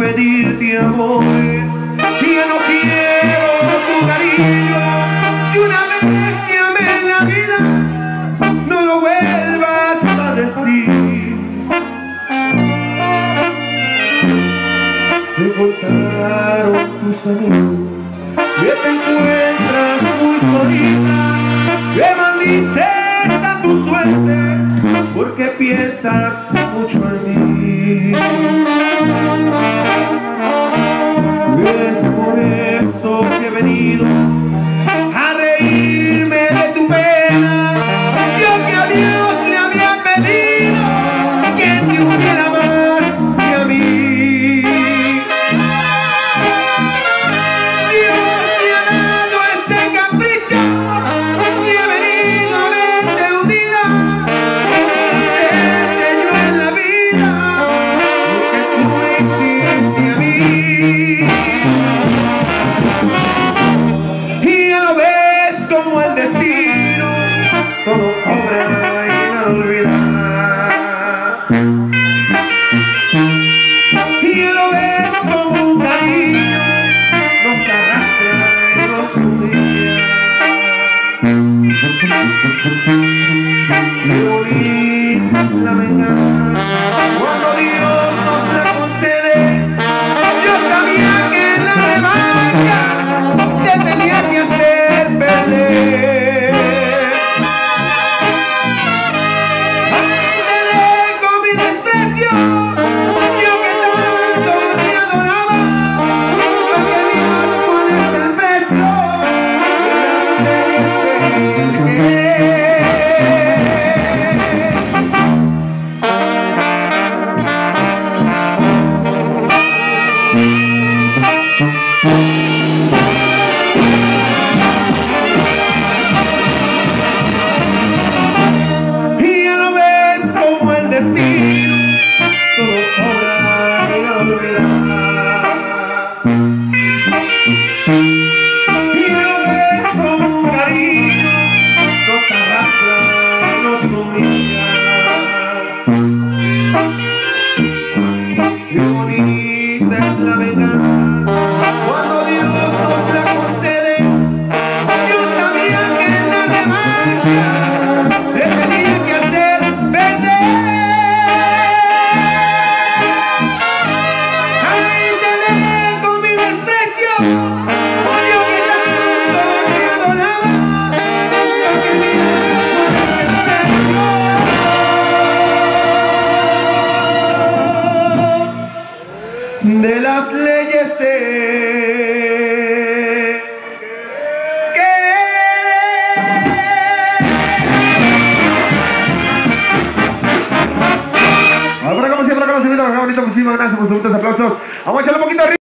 pedirte amores, y ya no quiero tu cariño. Si una vez te amé en la vida, no lo vuelvas a decir. Te contaron tus amigos que te encuentras muy solita, que maldices a tu suerte porque piensas mucho en mí. Es por eso que he venido a reírme de tu pena. Yo que a Dios le había pedido que te hubiera más que a mí. Dios te ha dado este capricho y he venido a verte hundida. Hacerte yo en la vida lo que tú hiciste a mí. Y ya lo ves como el destino todo cobra y no olvidar. Y ya lo ves como un cariño nos arrastra y nos humilla. Qué bonita es la venganza cuando Dios nos la concede. Yo sabía que en la revancha te tenía que hacer perder. Ay, te dejo mi desprecio, yo que tanto te adoraba, para que Dios pones el precio de las leyes de querer. Y ya lo ves como el destino todo cobra y no olvidar. Y ya lo ves como un cariño nos arrastra y nos humilla. Qué bonita es la venganza cuando Dios nos la concede. Yo sabía que en la revancha te tenía que hacer perder. Ay, te dejo mi desprecio, yo que tanto te adoraba, para que Dios pones el precio de las leyes de Ahora como siempre, muchísimas gracias por sus aplausos. Vamos a echarle un poquito arriba.